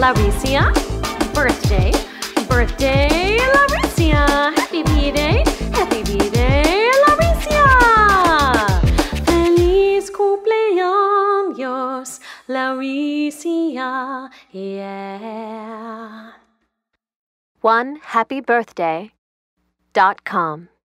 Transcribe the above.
Lauricia. Birthday, birthday, Lauricia. Happy B-Day, Lauricia. Feliz cumpleaños, Lauricia, yeah. OneHappyBirthday.com